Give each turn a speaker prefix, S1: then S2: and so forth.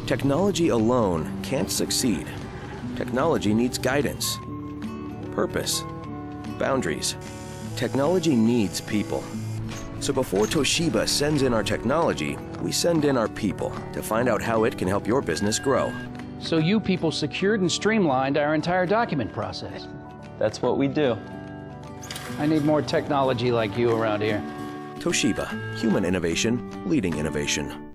S1: Technology alone can't succeed. Technology needs guidance, purpose, boundaries. Technology needs people. So before Toshiba sends in our technology, we send in our people to find out how it can help your business grow.
S2: So you people secured and streamlined our entire document process.
S3: That's what we do.
S2: I need more technology like you around here.
S1: Toshiba, human innovation, leading innovation.